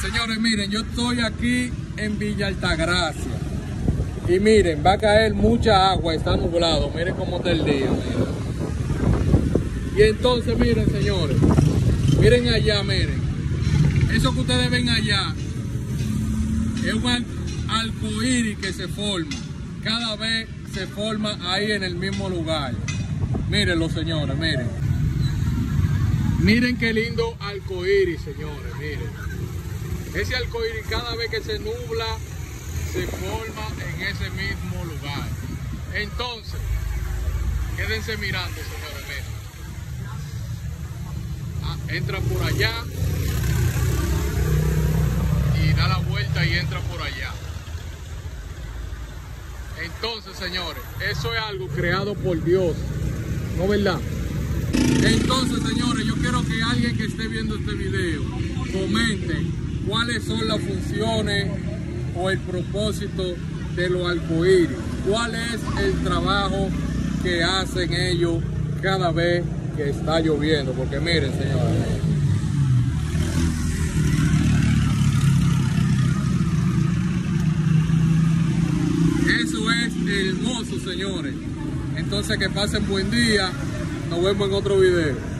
Señores, miren, yo estoy aquí en Villa Altagracia. Y miren, va a caer mucha agua, está nublado. Miren cómo está el día, miren. Y entonces, miren, señores, miren allá, miren. Eso que ustedes ven allá es un arcoíris que se forma. Cada vez se forma ahí en el mismo lugar. Mírenlo, señores, miren. Miren qué lindo arcoíris, señores, miren. Ese arcoíris cada vez que se nubla, se forma en ese mismo lugar. Entonces, quédense mirando, señores, miren. Entra por allá y da la vuelta y entra por allá. Entonces, señores, eso es algo creado por Dios, ¿no verdad? Entonces, señores, yo quiero que alguien que esté viendo este video comente cuáles son las funciones o el propósito de los arcoíris. ¿Cuál es el trabajo que hacen ellos cada vez que está lloviendo? Porque miren, señores, eso es hermoso, señores. Entonces, que pasen buen día. Nos vemos en otro video.